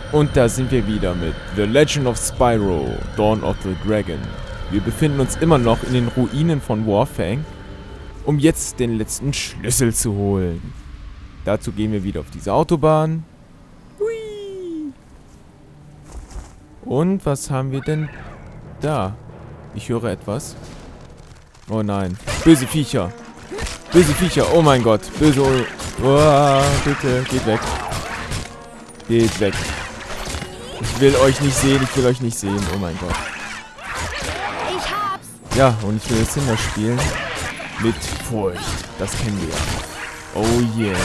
Und da sind wir wieder mit The Legend of Spyro, Dawn of the Dragon. Wir befinden uns immer noch in den Ruinen von Warfang, um jetzt den letzten Schlüssel zu holen. Dazu gehen wir wieder auf diese Autobahn. Hui. Und was haben wir denn da? Ich höre etwas. Oh nein. Böse Viecher. Böse Viecher. Oh mein Gott. Böse... Oh, bitte. Geht weg. Geht weg. Ich will euch nicht sehen. Ich will euch nicht sehen. Oh mein Gott. Ich hab's. Ja, und ich will jetzt Hinder spielen. Mit Furcht. Das kennen wir. Oh yeah.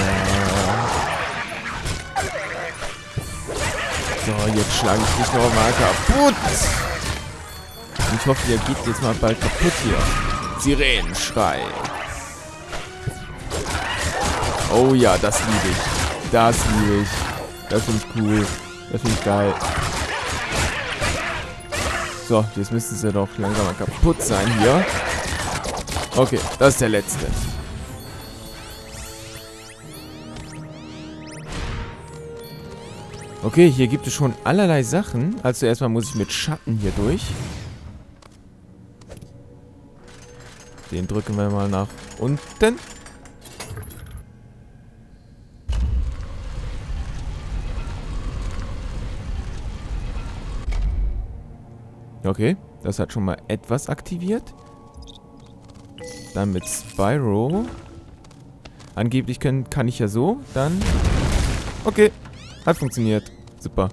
So, jetzt schlage ich dich noch mal kaputt. Und ich hoffe, der geht jetzt mal bald kaputt hier. Sirenenschrei. Oh ja, das liebe ich. Das liebe ich. Das finde ich cool. Das finde ich geil. So, jetzt müssten sie doch langsam mal kaputt sein hier. Okay, das ist der letzte. Okay, hier gibt es schon allerlei Sachen. Also erstmal muss ich mit Schatten hier durch. Den drücken wir mal nach unten. Okay, das hat schon mal etwas aktiviert. Dann mit Spyro. Angeblich kann ich ja so. Dann... Okay, hat funktioniert. Super.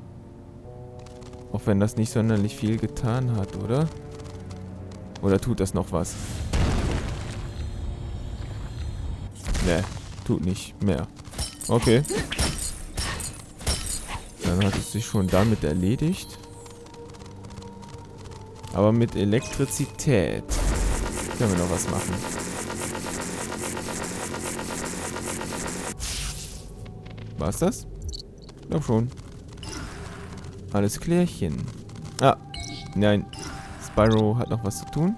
Auch wenn das nicht sonderlich viel getan hat, oder? Oder tut das noch was? Ne, tut nicht mehr. Okay. Dann hat es sich schon damit erledigt. Aber mit Elektrizität können wir noch was machen. War's das? Ich glaube schon. Alles klärchen. Ah, nein. Spyro hat noch was zu tun.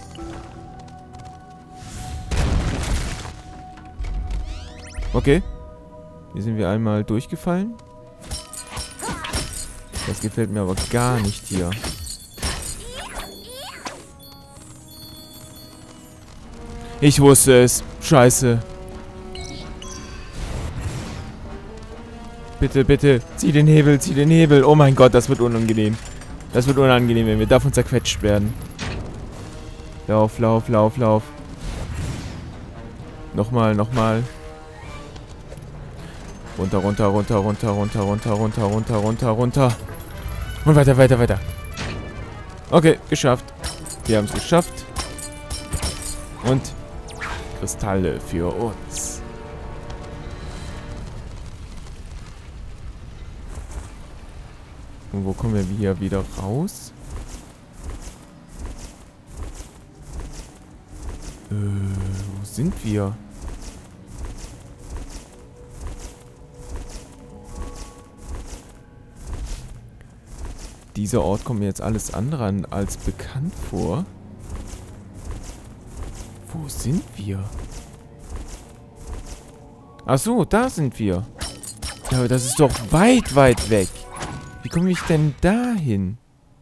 Okay. Hier sind wir einmal durchgefallen. Das gefällt mir aber gar nicht hier. Ich wusste es. Scheiße. Bitte, bitte. Zieh den Hebel, zieh den Hebel. Oh mein Gott, das wird unangenehm. Das wird unangenehm, wenn wir davon zerquetscht werden. Lauf, lauf, lauf, lauf. Nochmal, nochmal. Runter, runter, runter, runter, runter, runter, runter, runter, runter, runter. Und weiter, weiter, weiter. Okay, geschafft. Wir haben es geschafft. Und Kristalle für uns. Und wo kommen wir hier wieder raus? Wo sind wir? Dieser Ort kommt mir jetzt alles andere als bekannt vor. Wo sind wir? Ach so, da sind wir. Ja, aber das ist doch weit, weit weg. Wie komme ich denn dahin?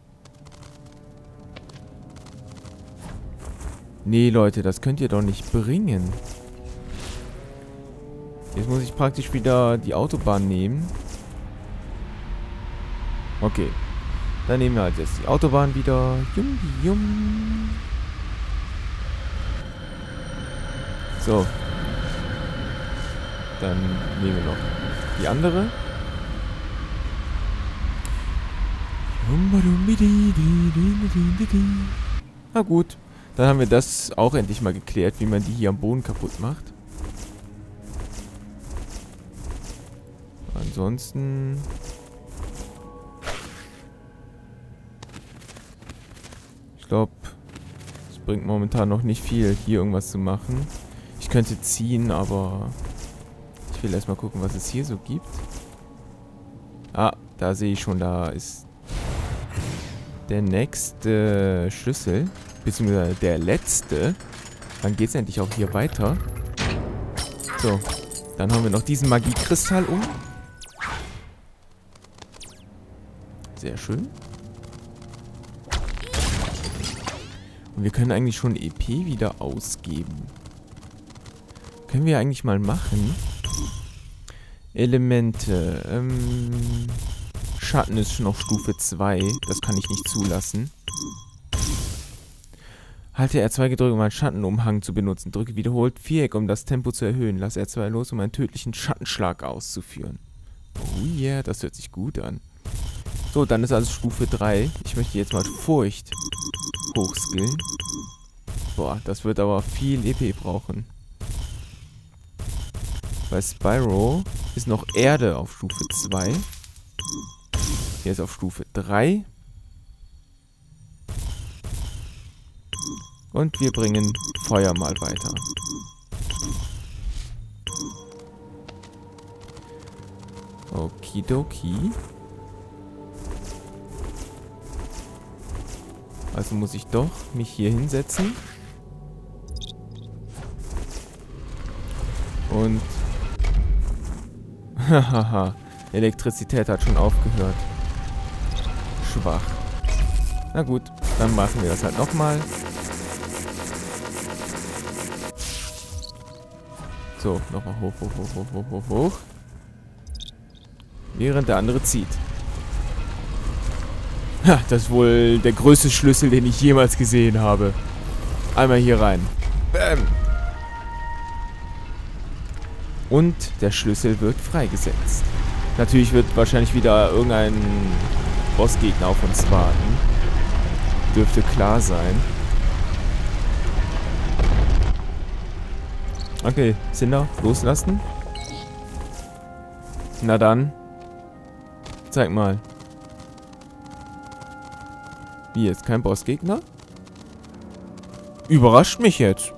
Nee, Leute, das könnt ihr doch nicht bringen. Jetzt muss ich praktisch wieder die Autobahn nehmen. Okay. Dann nehmen wir halt jetzt die Autobahn wieder. Jum, jum. So. Dann nehmen wir noch die andere. Na gut. Dann haben wir das auch endlich mal geklärt, wie man die hier am Boden kaputt macht. Ansonsten... Ich glaube, es bringt momentan noch nicht viel, hier irgendwas zu machen. Ich könnte ziehen, aber ich will erstmal gucken, was es hier so gibt. Ah, da sehe ich schon, da ist der nächste Schlüssel, beziehungsweise der letzte. Dann geht es endlich auch hier weiter. So, dann haben wir noch diesen Magiekristall um. Sehr schön. Und wir können eigentlich schon EP wieder ausgeben. Können wir eigentlich mal machen. Elemente. Schatten ist noch Stufe 2. Das kann ich nicht zulassen. Halte R2 gedrückt, um einen Schattenumhang zu benutzen. Drücke wiederholt Viereck, um das Tempo zu erhöhen. Lass R2 los, um einen tödlichen Schattenschlag auszuführen. Oh yeah, das hört sich gut an. So, dann ist also Stufe 3. Ich möchte jetzt mal Furcht hochskillen. Boah, das wird aber viel EP brauchen. Bei Spyro ist noch Erde auf Stufe 2. Hier ist auf Stufe 3. Und wir bringen Feuer mal weiter. Okidoki. Also muss ich doch mich hier hinsetzen. Und... Hahaha. Elektrizität hat schon aufgehört. Schwach. Na gut, dann machen wir das halt nochmal. So, nochmal hoch, hoch, hoch, hoch, hoch, hoch, hoch. Während der andere zieht. Ha, das ist wohl der größte Schlüssel, den ich jemals gesehen habe. Einmal hier rein. Bäm. Und der Schlüssel wird freigesetzt. Natürlich wird wahrscheinlich wieder irgendein Bossgegner auf uns warten. Dürfte klar sein. Okay, Cinder, loslassen. Na dann. Zeig mal. Wie jetzt? Kein Bossgegner? Überrascht mich jetzt.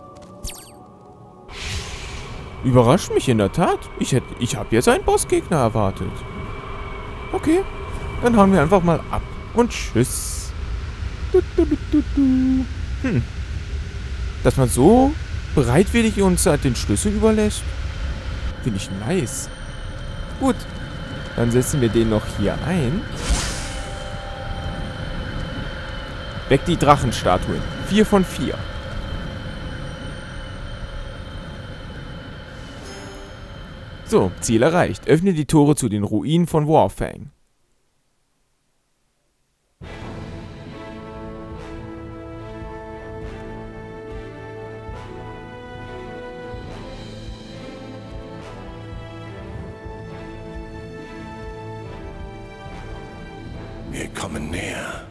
Überrascht mich in der Tat. Ich habe jetzt einen Bossgegner erwartet. Okay. Dann hauen wir einfach mal ab. Und tschüss. Dass man so bereitwillig uns halt den Schlüssel überlässt, finde ich nice. Gut. Dann setzen wir den noch hier ein. Weg die Drachenstatuen. 4 von 4. So, Ziel erreicht. Öffne die Tore zu den Ruinen von Warfang. Wir kommen näher.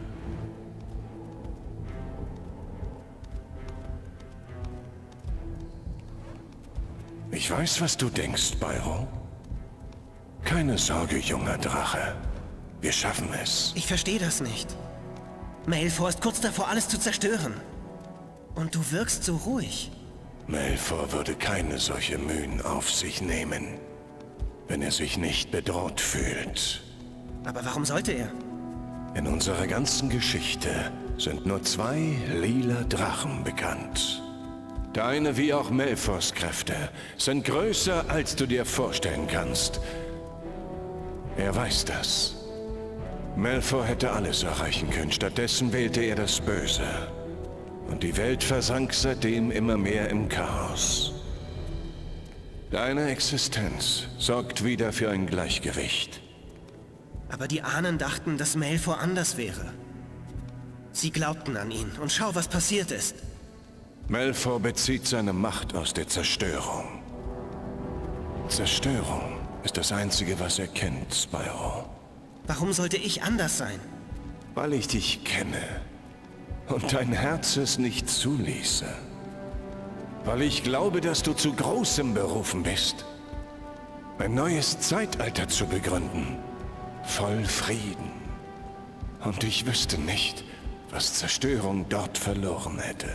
Ich weiß, was du denkst, Spyro. Keine Sorge, junger Drache. Wir schaffen es. Ich verstehe das nicht. Malefar ist kurz davor, alles zu zerstören. Und du wirkst so ruhig. Malefar würde keine solche Mühen auf sich nehmen, wenn er sich nicht bedroht fühlt. Aber warum sollte er? In unserer ganzen Geschichte sind nur 2 lila Drachen bekannt. Deine wie auch Malefars Kräfte sind größer, als du dir vorstellen kannst. Er weiß das. Malefar hätte alles erreichen können, stattdessen wählte er das Böse. Und die Welt versank seitdem immer mehr im Chaos. Deine Existenz sorgt wieder für ein Gleichgewicht. Aber die Ahnen dachten, dass Malefar anders wäre. Sie glaubten an ihn und schau, was passiert ist. Malefar bezieht seine Macht aus der Zerstörung. Zerstörung ist das Einzige, was er kennt, Spyro. Warum sollte ich anders sein? Weil ich dich kenne und dein Herz es nicht zuließe. Weil ich glaube, dass du zu Großem berufen bist. Ein neues Zeitalter zu begründen. Voll Frieden. Und ich wüsste nicht, was Zerstörung dort verloren hätte.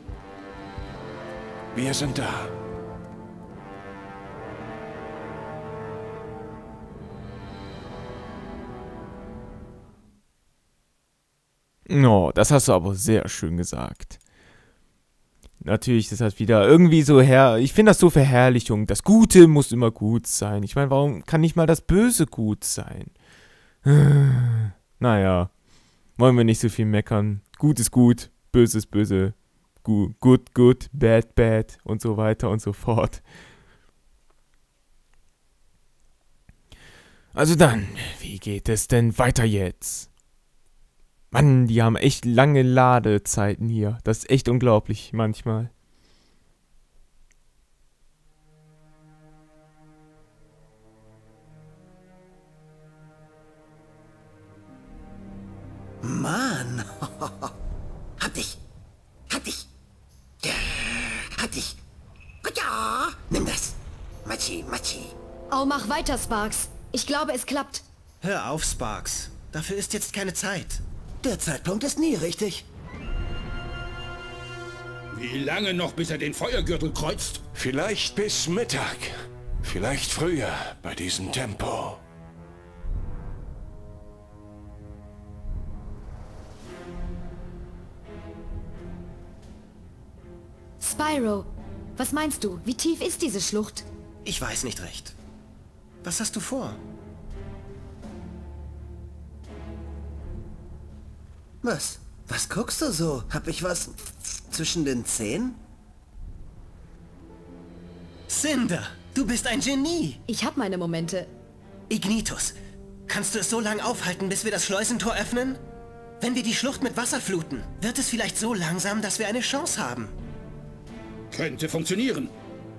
Wir sind da. Oh, das hast du aber sehr schön gesagt. Natürlich ist das wieder irgendwie so ich finde das so Verherrlichung. Das Gute muss immer gut sein. Ich meine, warum kann nicht mal das Böse gut sein? Naja, wollen wir nicht so viel meckern. Gut ist gut, böse ist böse. Good, good, bad, bad und so weiter und so fort. Also dann, wie geht es denn weiter jetzt? Mann, die haben echt lange Ladezeiten hier. Das ist echt unglaublich manchmal. Mann. Hab dich. Ja, hab dich. Ja, nimm das. Machi. Oh, mach weiter, Sparks. Ich glaube, es klappt. Hör auf, Sparks. Dafür ist jetzt keine Zeit. Der Zeitpunkt ist nie richtig. Wie lange noch, bis er den Feuergürtel kreuzt? Vielleicht bis Mittag. Vielleicht früher bei diesem Tempo. Spyro, was meinst du? Wie tief ist diese Schlucht? Ich weiß nicht recht. Was hast du vor? Was? Was guckst du so? Hab ich was zwischen den Zähnen? Cinder, du bist ein Genie. Ich hab meine Momente. Ignitus, kannst du es so lange aufhalten, bis wir das Schleusentor öffnen? Wenn wir die Schlucht mit Wasser fluten, wird es vielleicht so langsam, dass wir eine Chance haben. Könnte funktionieren.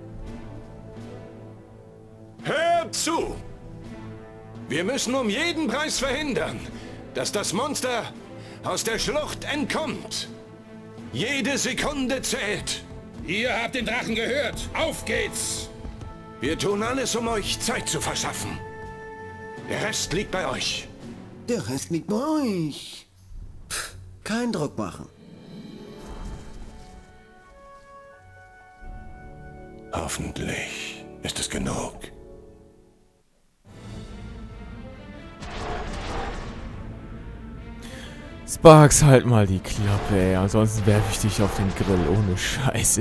Hört zu! Wir müssen um jeden Preis verhindern, dass das Monster aus der Schlucht entkommt. Jede Sekunde zählt. Ihr habt den Drachen gehört. Auf geht's! Wir tun alles, um euch Zeit zu verschaffen. Der Rest liegt bei euch. Der Rest liegt bei euch. Kein Druck machen. Hoffentlich ist es genug. Sparks, halt mal die Klappe, ey. Ansonsten werfe ich dich auf den Grill. Ohne Scheiße.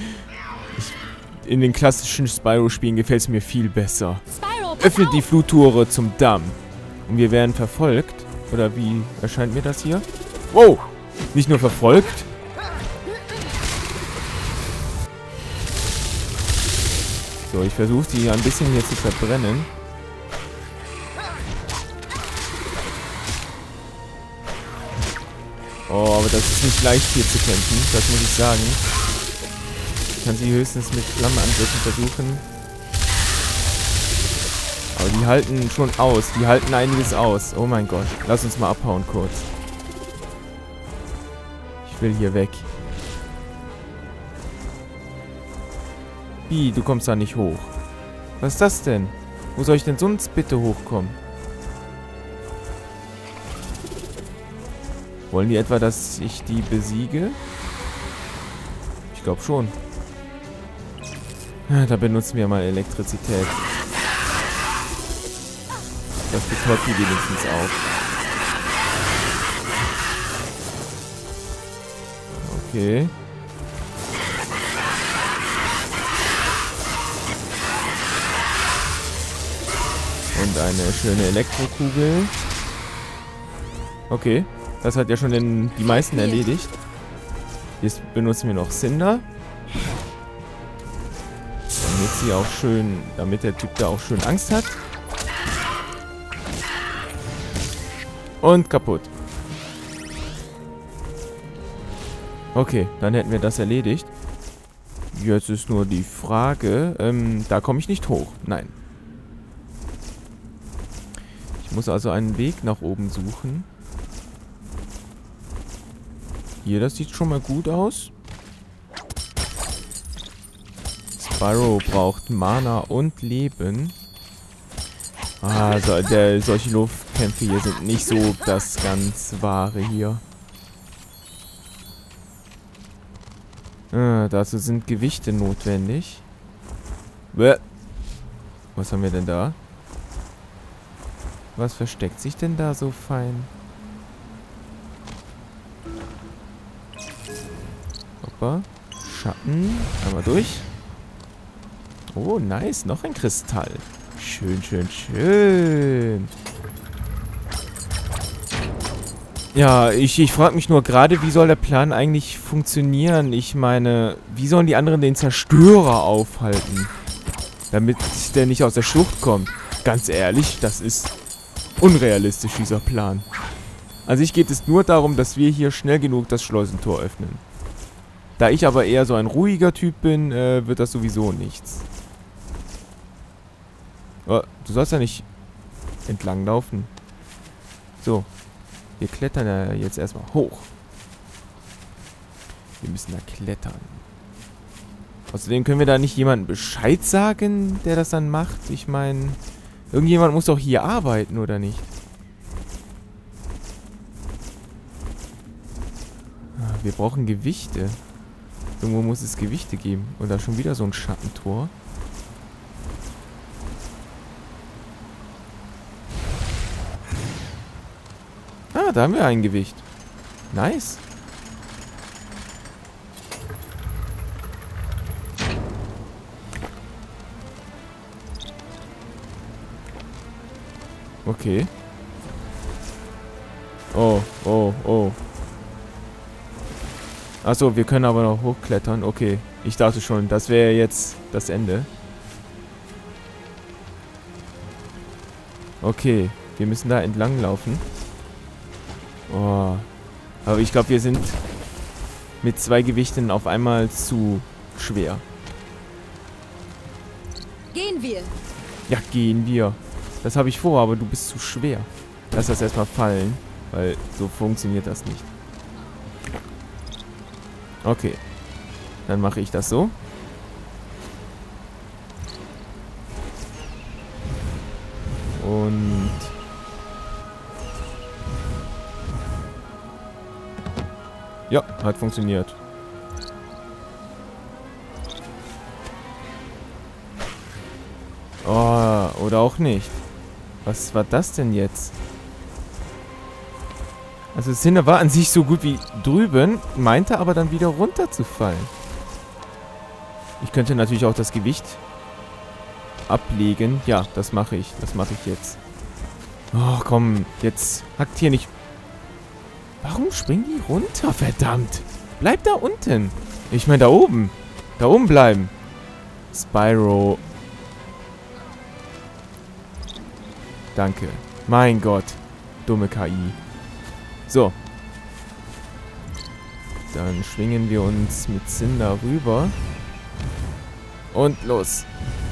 In den klassischen Spyro-Spielen gefällt es mir viel besser. Spyro, pass Öffnet die auf! Fluttore zum Damm. Und wir werden verfolgt. Oder wie erscheint mir das hier? Wow! Nicht nur verfolgt. So, ich versuche die ein bisschen hier zu verbrennen. Oh, aber das ist nicht leicht hier zu kämpfen, das muss ich sagen. Ich kann sie höchstens mit Flammenangriffen versuchen. Aber die halten schon aus, die halten einiges aus. Oh mein Gott, lass uns mal abhauen kurz. Ich will hier weg. Wie, du kommst da nicht hoch. Was ist das denn? Wo soll ich denn sonst bitte hochkommen? Wollen die etwa, dass ich die besiege? Ich glaube schon. Da benutzen wir mal Elektrizität. Das betäubt die wenigstens auch. Okay. Und eine schöne Elektrokugel. Okay. Das hat ja schon die meisten erledigt. Jetzt benutzen wir noch Cinder. Damit sie auch schön, damit der Typ da auch schön Angst hat. Und kaputt. Okay, dann hätten wir das erledigt. Jetzt ist nur die Frage, da komme ich nicht hoch. Nein. Ich muss also einen Weg nach oben suchen. Hier, das sieht schon mal gut aus. Spyro braucht Mana und Leben. Also, solche Luftkämpfe hier sind nicht so das ganz Wahre hier. Dazu sind Gewichte notwendig. Bäh. Was haben wir denn da? Was versteckt sich denn da so fein? Hoppa. Schatten. Einmal durch. Oh, nice. Noch ein Kristall. Schön, schön, schön. Ja, ich frage mich nur gerade, wie soll der Plan eigentlich funktionieren? Ich meine, wie sollen die anderen den Zerstörer aufhalten? Damit der nicht aus der Schlucht kommt. Ganz ehrlich, das ist unrealistisch, dieser Plan. An sich geht es nur darum, dass wir hier schnell genug das Schleusentor öffnen. Da ich aber eher so ein ruhiger Typ bin, wird das sowieso nichts. Oh, du sollst ja nicht entlang laufen. So. Wir klettern ja jetzt erstmal hoch. Wir müssen da klettern. Außerdem können wir da nicht jemandem Bescheid sagen, der das dann macht. Ich meine, irgendjemand muss doch hier arbeiten, oder nicht? Wir brauchen Gewichte. Irgendwo muss es Gewichte geben. Und da schon wieder so ein Schattentor. Ah, da haben wir ein Gewicht. Nice. Okay. Oh, oh, oh. Achso, wir können aber noch hochklettern. Okay. Ich dachte schon, das wäre jetzt das Ende. Okay. Wir müssen da entlang laufen. Oh. Aber ich glaube, wir sind mit 2 Gewichten auf einmal zu schwer. Gehen wir. Ja, gehen wir. Das habe ich vor, aber du bist zu schwer. Lass das erstmal fallen, weil so funktioniert das nicht. Okay. Dann mache ich das so. Und... ja, hat funktioniert. Oh, oder auch nicht. Was war das denn jetzt? Also Cinder war an sich so gut wie drüben, meinte aber dann wieder runterzufallen. Ich könnte natürlich auch das Gewicht ablegen. Ja, das mache ich. Das mache ich jetzt. Oh, komm. Jetzt hackt hier nicht... Warum springen die runter? Verdammt. Bleib da unten. Ich meine da oben. Da oben bleiben. Spyro. Danke. Mein Gott. Dumme KI. So. Dann schwingen wir uns mit Cinder rüber. Und los.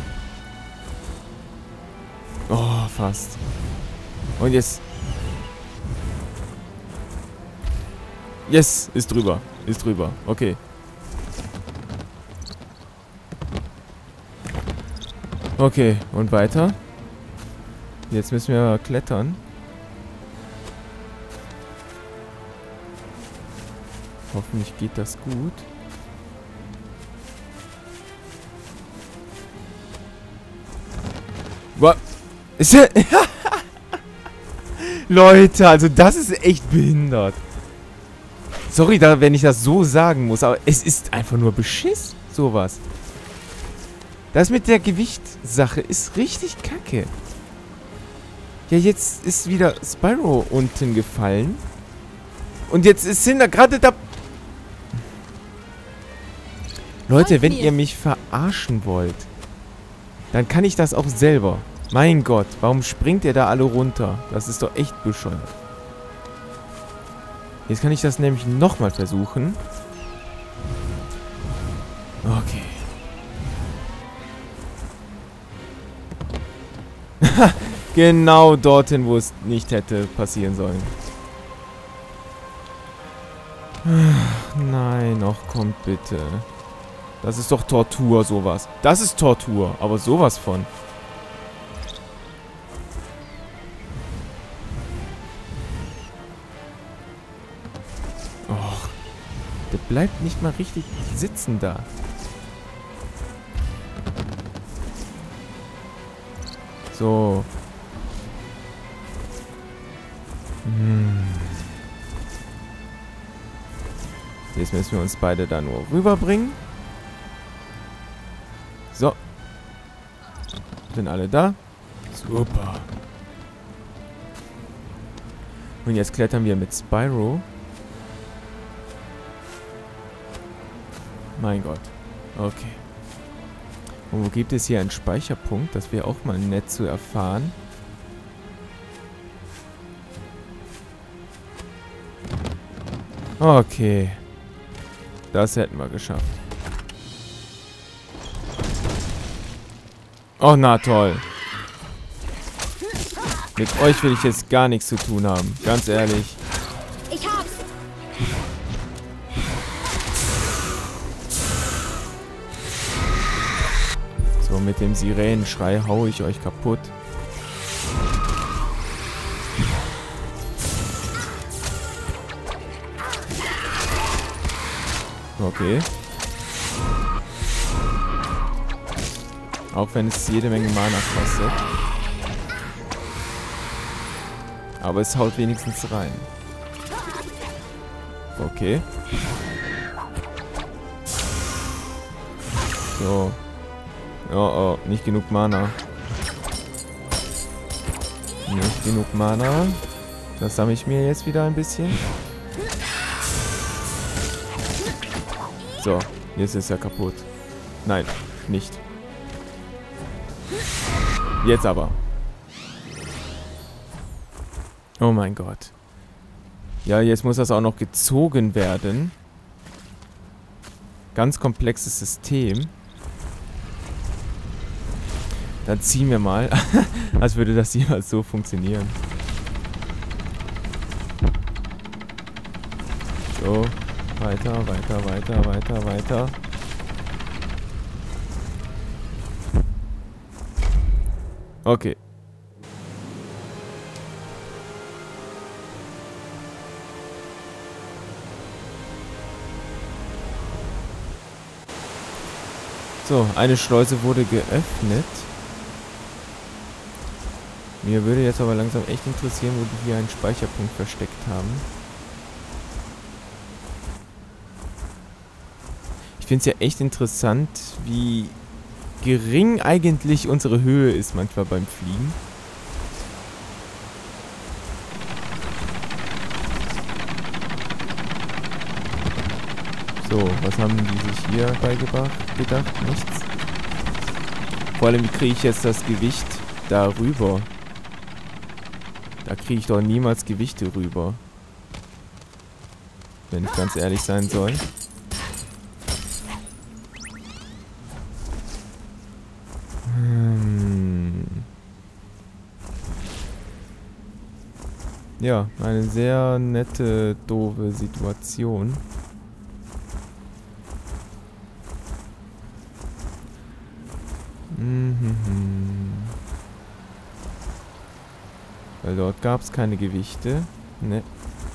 Oh, fast. Und jetzt... yes, ist drüber. Ist drüber. Okay. Okay, und weiter. Jetzt müssen wir klettern. Hoffentlich geht das gut. Was? Ist ja... Leute, also das ist echt behindert. Sorry, wenn ich das so sagen muss, aber es ist einfach nur Beschiss, sowas. Das mit der Gewichtssache ist richtig kacke. Ja, jetzt ist wieder Spyro unten gefallen. Und jetzt ist Cinder gerade da... Leute, wenn ihr mich verarschen wollt, dann kann ich das auch selber. Mein Gott, warum springt ihr da alle runter? Das ist doch echt bescheuert. Jetzt kann ich das nämlich nochmal versuchen. Okay. Genau dorthin, wo es nicht hätte passieren sollen. Nein, ach kommt bitte. Das ist doch Tortur, sowas. Das ist Tortur, aber sowas von. Och, der bleibt nicht mal richtig sitzen da. So. Jetzt müssen wir uns beide da nur rüberbringen. So. Sind alle da? Super. Und jetzt klettern wir mit Spyro. Mein Gott. Okay. Und wo gibt es hier einen Speicherpunkt? Das wäre auch mal nett zu erfahren. Okay. Das hätten wir geschafft. Oh, na toll. Mit euch will ich jetzt gar nichts zu tun haben. Ganz ehrlich. Ich hab's. So, mit dem Sirenenschrei haue ich euch kaputt. Okay. Auch wenn es jede Menge Mana kostet. Aber es haut wenigstens rein. Okay. So. Oh, oh, nicht genug Mana. Nicht genug Mana. Das sammle ich mir jetzt wieder ein bisschen. So, jetzt ist er kaputt. Nein, nicht. Jetzt aber. Oh mein Gott. Ja, jetzt muss das auch noch gezogen werden. Ganz komplexes System. Dann ziehen wir mal. Als würde das jemals so funktionieren. So. Weiter, weiter, weiter, weiter, weiter. Okay. So, eine Schleuse wurde geöffnet. Mir würde jetzt aber langsam echt interessieren, wo die hier einen Speicherpunkt versteckt haben. Ich finde es ja echt interessant, wie gering eigentlich unsere Höhe ist manchmal beim Fliegen. So, was haben die sich hier beigebracht? Gedacht? Nichts. Vor allem, wie kriege ich jetzt das Gewicht darüber? Da kriege ich doch niemals Gewichte rüber. Wenn ich ganz ehrlich sein soll. Ja, eine sehr nette, doofe Situation. Weil dort gab es keine Gewichte. Ne.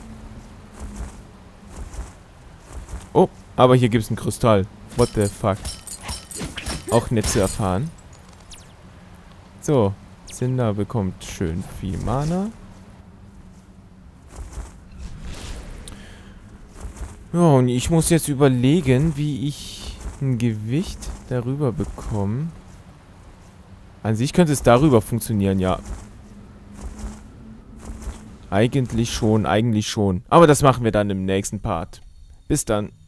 Oh, aber hier gibt es einen Kristall. What the fuck. Auch nett zu erfahren. So, Cinder bekommt schön viel Mana. Ja, und ich muss jetzt überlegen, wie ich ein Gewicht darüber bekomme. An sich könnte es darüber funktionieren, ja. Eigentlich schon. Aber das machen wir dann im nächsten Part. Bis dann.